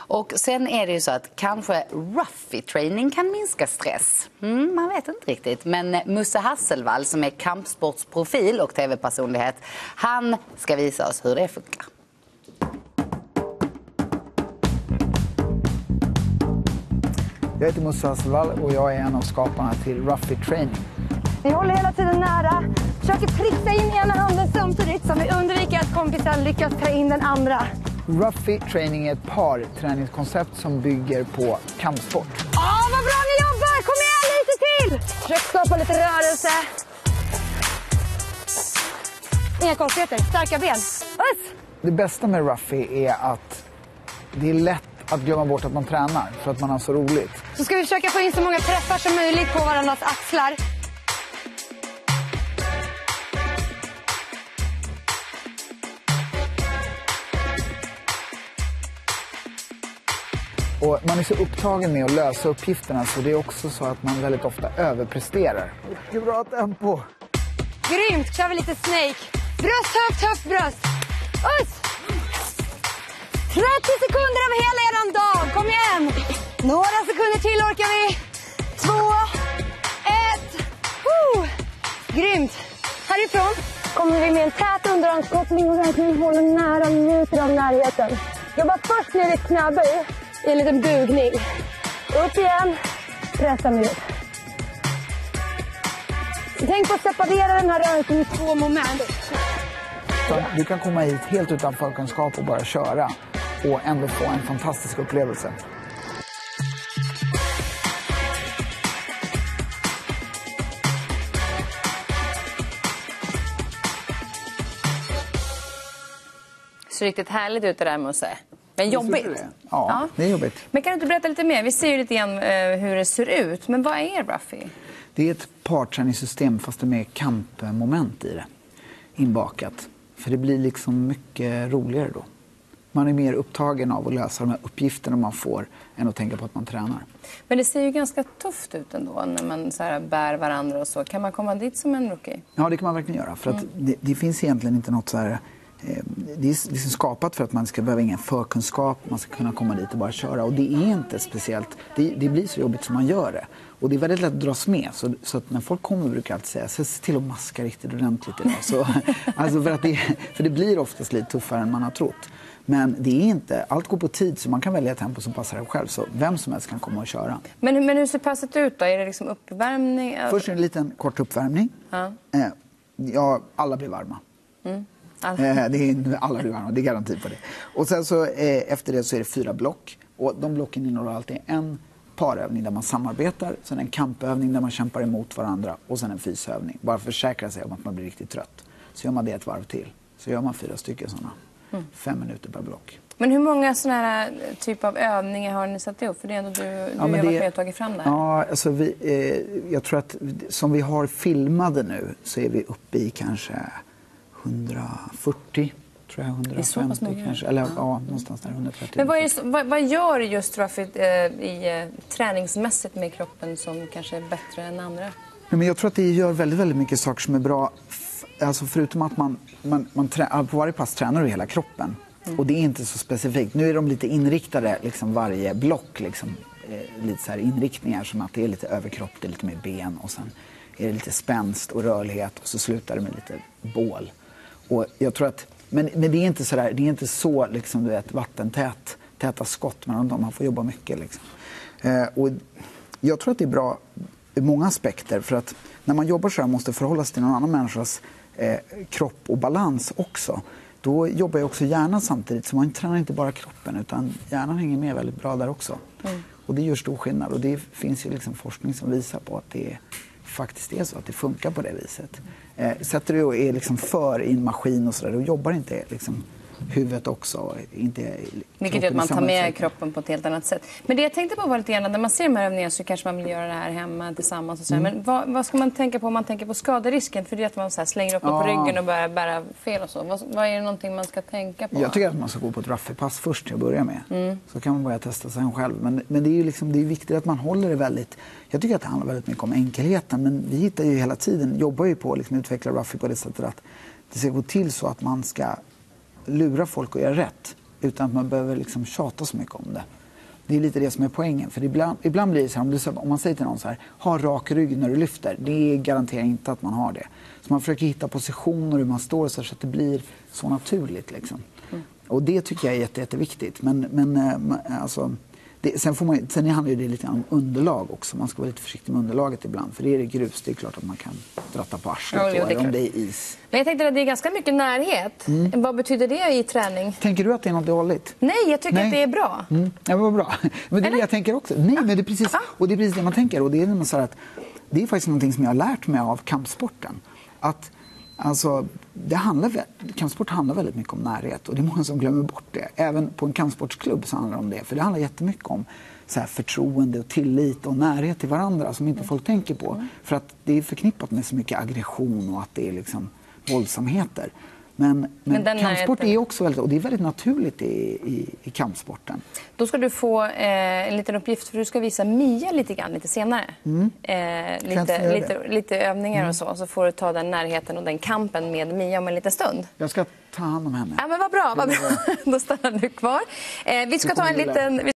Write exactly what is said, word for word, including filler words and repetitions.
Och sen är det ju så att kanske Ruffy-träning kan minska stress. Mm, man vet inte riktigt. Men Musse Hasselvall som är kampsportsprofil och tv-personlighet, han ska visa oss hur det funkar. Jag heter Musse Hasselvall och jag är en av skaparna till Ruffy Training. Vi håller hela tiden nära, försöker pricka in ena handen samtidigt som vi undviker att kompisen lyckas ta in den andra. Ruffy Training är ett parträningskoncept som bygger på kampsport. Åh, vad bra ni jobbar! Kom igen, lite till! Försök skapa lite rörelse. Inga konstigheter, starka ben. Uss! Det bästa med Ruffy är att det är lätt att glömma bort att man tränar för att man har så roligt. Så ska vi försöka få in så många träffar som möjligt på varandras axlar. Och man är så upptagen med att lösa uppgifterna så det är också så att man väldigt ofta överpresterar. Vilket bra tempo! Grymt! Kör vi lite snake. Bröst, högt, högt bröst. Uss! trettio sekunder av hela eran dag. Kom igen! Några sekunder till orkar vi. Två, ett. Woo! Grymt! Härifrån kommer vi med en tät underarmskoppling och verkligen hålla nära minuter av närheten. Jobba först ner i ett knäböj i en liten bugning. Upp igen. Pressa ner. Tänk på att separera den här rörelsen i två moment. Du kan komma hit helt utan förkunskap och bara köra och ändå få en fantastisk upplevelse. Så riktigt härligt ut det där, Musse. Men jobbigt. Det? Ja, ja, det är jobbigt. Men kan du inte berätta lite mer? Vi ser ju lite grann eh, hur det ser ut. Men vad är Ruffy? Det är ett parträningssystem fast det är med kampmoment i det. Inbakat. För det blir liksom mycket roligare då. Man är mer upptagen av att lösa de här uppgifterna man får än att tänka på att man tränar. Men det ser ju ganska tufft ut ändå när man så här bär varandra och så. Kan man komma dit som en rookie? Ja, det kan man verkligen göra. För att mm. det, det finns egentligen inte något så här... Det är liksom skapat för att man ska behöva ingen förkunskap, man ska kunna komma dit och bara köra. Och det är inte speciellt, det, det blir så jobbigt som man gör det. Och det är väldigt lätt att dras med, så, så att när folk kommer brukar jag alltid säga, se till att maska riktigt ordentligt idag. Så, alltså för, att det, för det blir oftast lite tuffare än man har trott. Men det är inte, allt går på tid så man kan välja tempo som passar en själv. Så vem som helst kan komma och köra. Men, men hur ser passet ut då? Är det liksom uppvärmning? Först är det en liten kort uppvärmning. Ja, eh, ja alla blir varma. Mm. Alla. Eh, det är, alla blir varma, det är garanti på det. Och sen så eh, efter det så är det fyra block. Och de blocken innehåller alltid en parövning där man samarbetar. Sen en kampövning där man kämpar emot varandra. Och sen en fysövning. Bara för att försäkra sig om att man blir riktigt trött. Så gör man det ett varv till. Så gör man fyra stycken sådana. Mm. Fem minuter per block. Men hur många sådana här typ av övningar har ni satt upp? För det är ändå du, du ja, har varit det, med och tagit fram det här. Ja, alltså vi, eh, jag tror att som vi har filmade nu så är vi uppe i kanske hundrafyrtio, tror jag, hundrafemtio kanske. Eller ja, ja någonstans där, hundratrettio. Men vad, är det, vad, vad gör just Ruffy eh, i eh, träningsmässigt med kroppen som kanske är bättre än andra? Ja, men jag tror att det gör väldigt, väldigt mycket saker som är bra. Alltså förutom att man, man, man trä, på varje pass tränar du hela kroppen. Mm. Och det är inte så specifikt. Nu är de lite inriktade, liksom varje block, liksom, eh, lite så här inriktningar som att det är lite överkropp, det är lite mer ben och sen är det lite spänst och rörlighet och så slutar det med lite bål. Och jag tror att, men, men det är inte så där, det är inte så liksom, du vet, vattentät, täta skott mellan dem, man får jobba mycket liksom. Eh, och jag tror att det är bra i många aspekter för att när man jobbar så här måste förhålla sig till någon annan människas eh, kropp och balans också. Då jobbar jag också hjärnan samtidigt så man tränar inte bara kroppen utan hjärnan hänger med väldigt bra där också. Mm. Och det gör stor skillnad och det finns ju liksom forskning som visar på att det faktiskt är så att det funkar på det viset. Eh, sätter du och är liksom för i en maskin och sådär, då jobbar inte liksom huvudet också. Inte vilket gör att man tar med kroppen på ett helt annat sätt. Men det jag tänkte på var lite grann, när man ser de här övningarna så kanske man vill göra det här hemma tillsammans och så. Mm. Men vad, vad ska man tänka på om man tänker på skaderisken? För det är att man så här slänger upp ja. på ryggen och börjar bära fel och så. Vad, vad är det någonting man ska tänka på? Jag tycker att man ska gå på ett Ruffy-pass först till att börja med. Mm. Så kan man börja testa sig själv. Men, men det är ju liksom, det är viktigt att man håller det väldigt... Jag tycker att det handlar väldigt mycket om enkelheten. Men vi hittar ju hela tiden, jobbar ju på att liksom utveckla Ruffy på det sättet att det ska gå till så att man ska lura folk att göra rätt. utan att man behöver liksom tjata så mycket om det. Det är lite det som är poängen. För ibland, ibland blir det så här, om, du, om man säger till någon så här, ha rak rygg när du lyfter, det garanterar inte att man har det. Så man försöker hitta positioner hur man står så, här, så att det blir så naturligt. Liksom. Mm. Och det tycker jag är jätte, jätteviktigt. Men, men alltså, det, sen, får man, sen handlar det lite om underlag också. Man ska vara lite försiktig med underlaget ibland. För det är det grus, det är klart att man kan dratta på arslet ja, jo, det om det är is. Men jag tänkte att det är ganska mycket närhet. Mm. Vad betyder det i träning? Tänker du att det är något dåligt? Nej, jag tycker Nej. att det är bra. Mm. Ja, vad bra. Men det är det jag tänker också. Nej, men det är precis, ah. och det är precis det man tänker. Och det är, så att, det är faktiskt någonting som jag har lärt mig av kampsporten. Att alltså, det handlar, kampsport handlar väldigt mycket om närhet. Och det är många som glömmer bort det. Även på en kampsportsklubb så handlar det om det. För det handlar jättemycket om så här, förtroende och tillit och närhet till varandra som inte folk tänker på. Mm. För att det är förknippat med så mycket aggression och att det är liksom våldsamheter. Men, men, men kampsport är också väldigt, och det är väldigt naturligt i, i, i kampsporten. Då ska du få eh, en liten uppgift, för du ska visa Mia lite grann lite senare. Mm. Eh, lite, lite, lite övningar mm. och så. Så får du ta den närheten och den kampen med Mia om en liten stund. Jag ska ta hand om henne. Ja, men vad bra, vad bra. Då stannar du kvar. Eh, vi ska ta en liten...